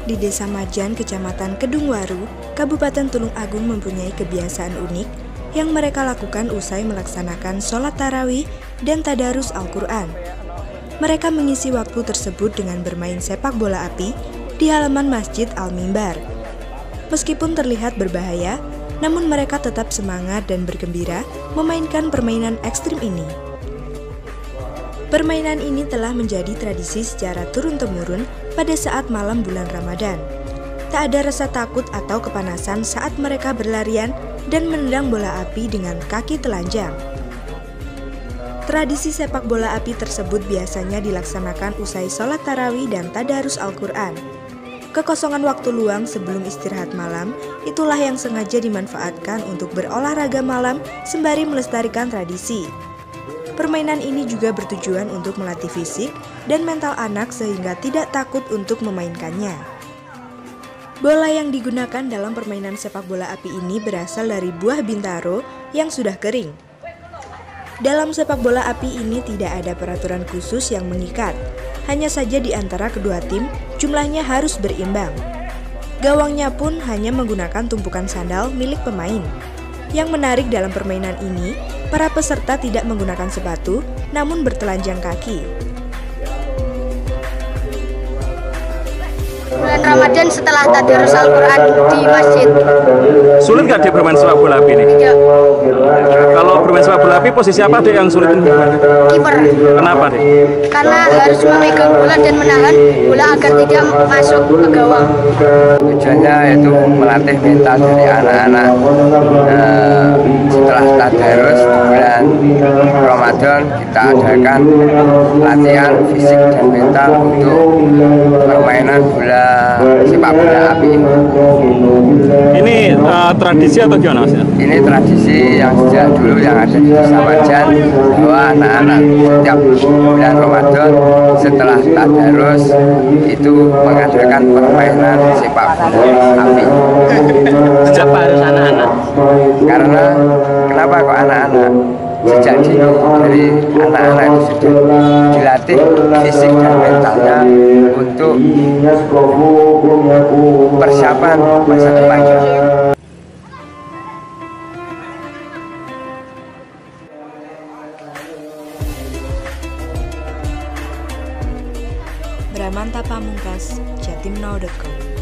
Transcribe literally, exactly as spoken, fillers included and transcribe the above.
anak di Desa Majan, Kecamatan Kedungwaru, Kabupaten Tulung Agung mempunyai kebiasaan unik yang mereka lakukan usai melaksanakan sholat tarawih dan tadarus Al-Quran. Mereka mengisi waktu tersebut dengan bermain sepak bola api di halaman Masjid Al-Mimbar. Meskipun terlihat berbahaya, namun mereka tetap semangat dan bergembira memainkan permainan ekstrim ini. Permainan ini telah menjadi tradisi secara turun-temurun pada saat malam bulan Ramadan. Tak ada rasa takut atau kepanasan saat mereka berlarian dan menendang bola api dengan kaki telanjang. Tradisi sepak bola api tersebut biasanya dilaksanakan usai sholat tarawih dan tadarus Al-Quran. Kekosongan waktu luang sebelum istirahat malam, itulah yang sengaja dimanfaatkan untuk berolahraga malam sembari melestarikan tradisi. Permainan ini juga bertujuan untuk melatih fisik dan mental anak sehingga tidak takut untuk memainkannya. Bola yang digunakan dalam permainan sepak bola api ini berasal dari buah bintaro yang sudah kering. Dalam sepak bola api ini tidak ada peraturan khusus yang mengikat, hanya saja di antara kedua tim jumlahnya harus berimbang. Gawangnya pun hanya menggunakan tumpukan sandal milik pemain. Yang menarik dalam permainan ini, para peserta tidak menggunakan sepatu, namun bertelanjang kaki. Bulan Ramadan setelah tadarus Al-Quran di masjid. Sulit nggak dia bermain sepak bola api ini? Tidak. Kalau bermain sepak bola api, posisi apa deh yang sulit? Kiper. Kenapa deh? Karena harus memegang bola dan menahan bola agar tidak masuk ke gawang. Tujuannya yaitu melatih mental dari anak-anak. Nah, setelah tadarus bulan Ramadan kita adakan latihan fisik dan mental untuk permainan bola sepak bola api. Ini uh, tradisi atau gimana mas? Ini tradisi yang sejak dulu yang ada di Desa Majan, bahwa anak-anak setiap bulan Ramadan setelah tadarus itu mengadakan permainan sepak bola api. Sejak harus anak-anak? Karena kenapa kok anak-anak? Sejak dini dari anak-anak itu sudah dilatih fisik dan mentalnya untuk persiapan masa depannya. Bramanta Pamungkas, jatimnow titik com